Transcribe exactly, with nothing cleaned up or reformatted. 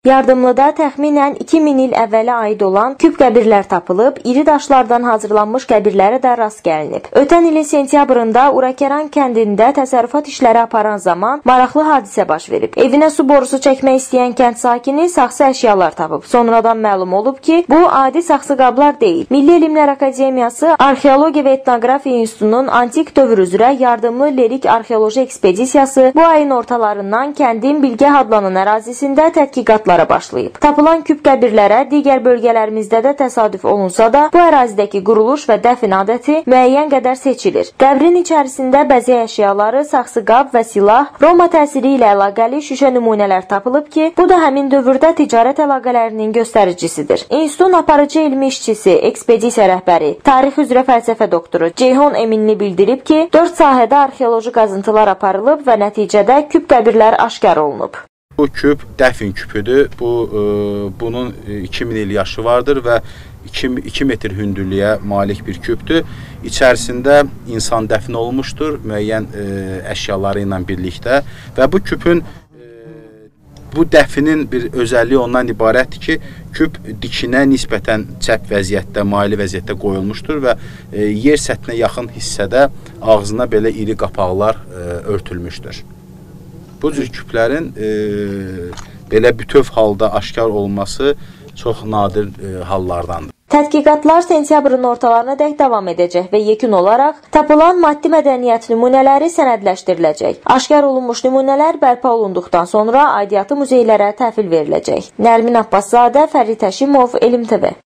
Yardımlıda təxminən iki min il əvvələ aid olan küp qəbirlər tapılıb, iri daşlardan hazırlanmış qəbirlərə də rast gəlinib. Ötən ilin sentyabrında Urakeran kəndində təsərrüfat işləri aparan zaman maraqlı hadisə baş verib. Evinə su borusu çəkmək istəyən kənd sakini saxsı əşyalar tapıb. Sonradan məlum olub ki, bu adi saxsı qablar deyil. Milli Elmlər Akademiyası Arxeologiya və Etnografiya İnstitutunun antik dövr üzrə yardımlı lirik arxeoloji ekspedisiyası bu ayın ortalarından kəndin Bilgə adlanan ərazisində tədqiqatlar başlayıb. Tapılan küp qəbirlərə digər bölgələrimizdə də təsadüf olunsa da, bu ərazidəki quruluş və dəfn adəti müəyyən qədər seçilir. Qəbrin içərisində bəzək əşyaları, saxsı qab və silah, Roma təsiri ilə əlaqəli şüşə nümunələr tapılıb ki, bu da həmin dövrdə ticarət əlaqələrinin göstəricisidir. İnstitutun aparıcı elmi işçisi, ekspedisiya rəhbəri, tarix üzrə fəlsəfə doktoru Ceyhun Eminli bildirib ki, dörd sahədə arxeoloji qazıntılar aparılıb və nəticədə küp qəbirlər aşkar olunub. Bu küp dəfn küpüdür. Bu, e, bunun iki min il yaşı vardır və iki metr hündürlüyə malik bir küpdür. İçərisində insan dəfn olmuşdur, müəyyən e, əşyaları ilə birlikdə və bu küpün e, bu dəfinin bir özəlliyi ondan ibarətdir ki, küp dikinə nisbətən çəp vəziyyətdə, maili vəziyyətdə qoyulmuşdur və e, yer səthinə yaxın hissədə ağzına belə iri qapaqlar e, örtülmüşdür. Bu cür küplərin e, belə bütöv halda aşkar olması çox nadir e, hallardandır. Tədqiqatlar sentyabrın ortalarına dək davam edəcək və yekun olaraq tapılan maddi mədəniyyət nümunələri sənədləşdiriləcək. Aşkar olunmuş nümunələr bərpa olunduqdan sonra aidiyyatı muzeylərə təhvil veriləcək. Nərmin Abbaszadə, Fərid Həşimov, Elm T V.